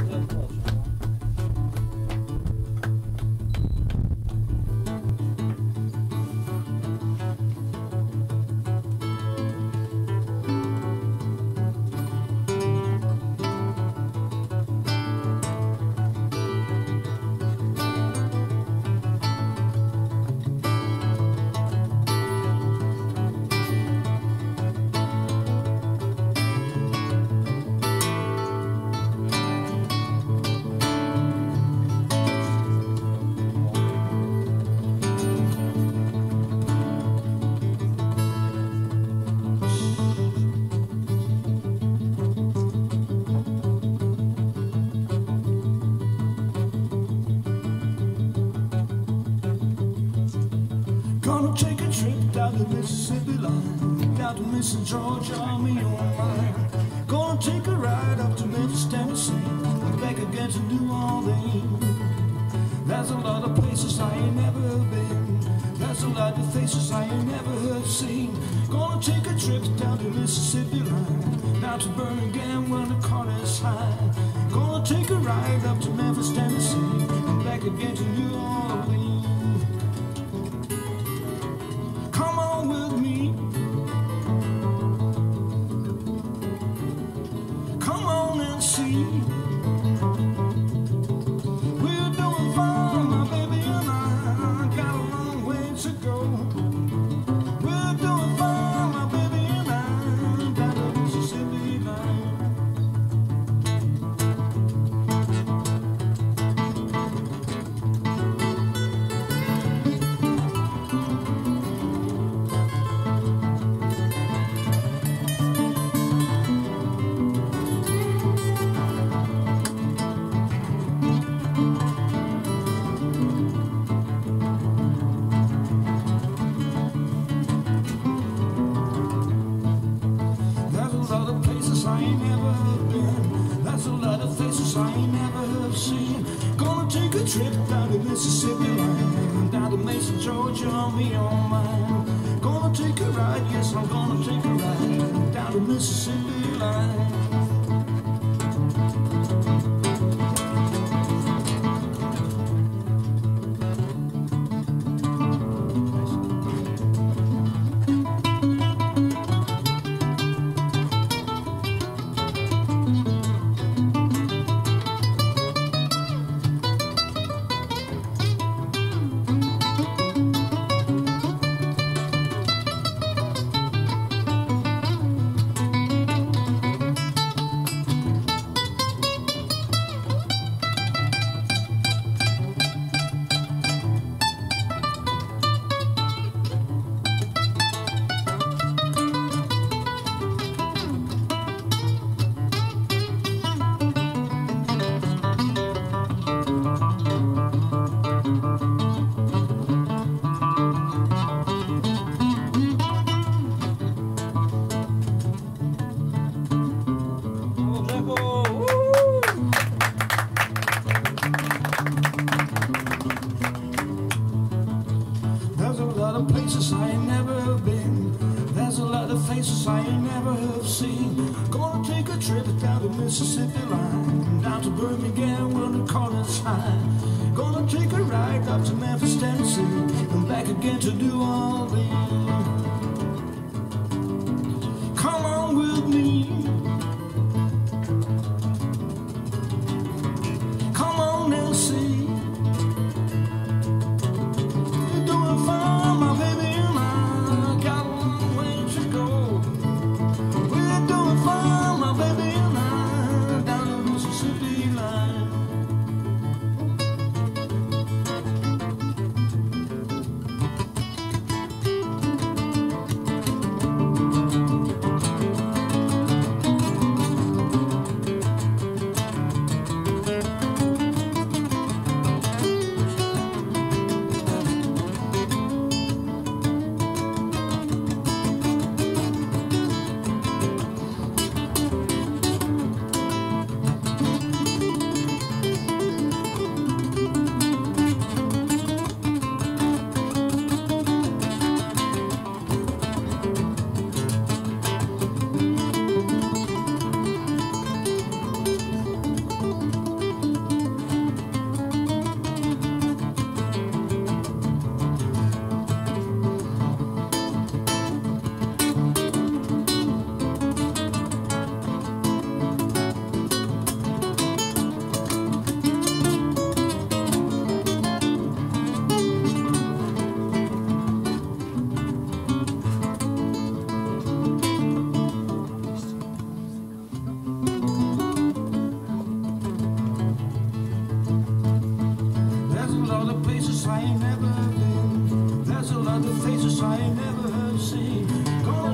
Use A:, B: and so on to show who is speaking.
A: Gonna take a trip down the Mississippi line, down to Missing Georgia, me on mine. Gonna take a ride up to Memphis, Tennessee, and back again to New Orleans. There's a lot of places I ain't never been. There's a lot of faces I ain't never have seen. Gonna take a trip down the Mississippi line, down to Birmingham where the corner's high. Gonna take a ride up to Memphis, Tennessee, and back again to New Orleans. Come on with me. Come on and see. We're doing fine, my baby and I. Got a long way to go. We're doing fine, my baby and I. Down the Mississippi line. I ain't never been. There's a lot of faces I ain't never have seen. Gonna take a trip down the Mississippi line, down to Mesa, Georgia, me on mine. Gonna take a ride, yes, I'm gonna take a ride down the Mississippi line. There's a lot of places I ain't never been. There's a lot of faces I ain't never have seen. Gonna take a trip down the Mississippi line, down to Birmingham where the corner's high. Gonna take a ride up to Memphis, Tennessee, and back again to New Orleans. Come on with me. Come on and see. You're doing fine, my baby and I. Got a long way to go. We're doing fine, my baby and I. Down the Mississippi line. I ain't never been. There's a lot of faces I ain't never heard sing. Gonna